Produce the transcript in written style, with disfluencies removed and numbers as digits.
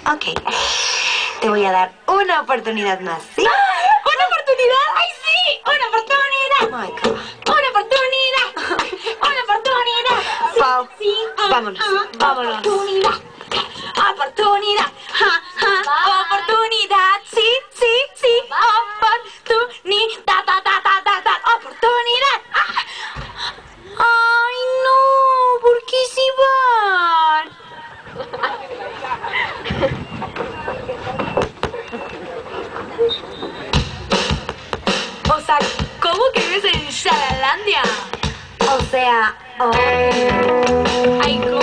Ok. Te voy a dar una oportunidad más, ¿sí? ¿Una oportunidad? ¡Ay, sí! ¡Una oportunidad! Oh my God. ¡Una oportunidad! ¡Una oportunidad! Pau, Sí, vámonos. Vámonos. Oportunidad. Oportunidad. Ja, ja. Oportunidad. Sí, sí, sí. Oportunidad. Oportunidad. Ay, no. ¿Por qué se van? O sea, ¿cómo que vives en Shalalandia? O sea, oh. Ay,